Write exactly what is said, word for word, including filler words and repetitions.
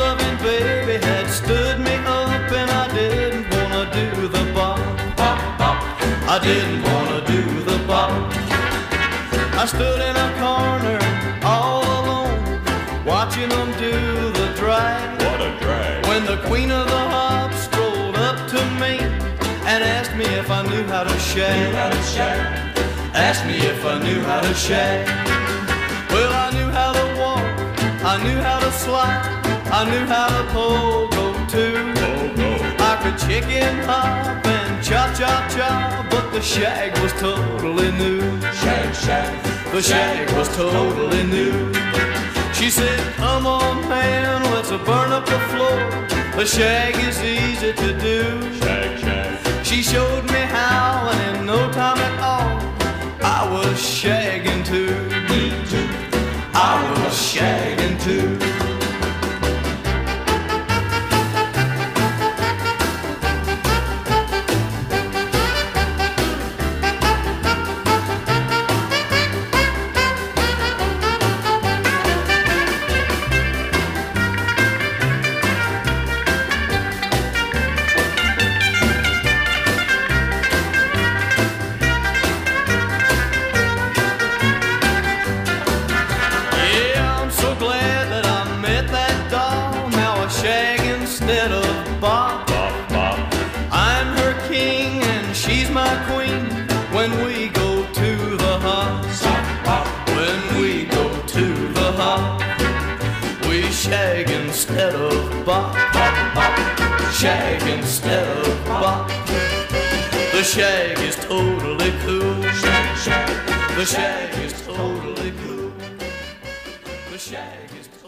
loving baby had stood me up, and I didn't wanna do the bop, bop, bop. I didn't wanna do the bop. I stood in a corner all alone, watching them do the drag. What a drag. When the queen of the hop strolled up to me and asked me if I knew how to shag. Knew how to shag. Asked me if I knew how to shag. Well, I knew how to walk, I knew how to slide, I knew how to pogo too. Pogo. I could chicken hop and cha-cha-cha, but the shag was totally new. Shag, shag. The shag was totally new. She said, come on man, let's burn up the floor. The shag is easy to do. Shag, shag. She showed me how, and in no time at all, I was shagging too. Me too. I was shagging too. Shag instead of bop. Bop, bop. I'm her king and she's my queen. When we go to the hop, Stop, pop. when we go to the hop, we shag instead of bop, bop, bop. Shag instead of bop. The shag is totally cool. Shag, shag. The shag is totally cool. The shag is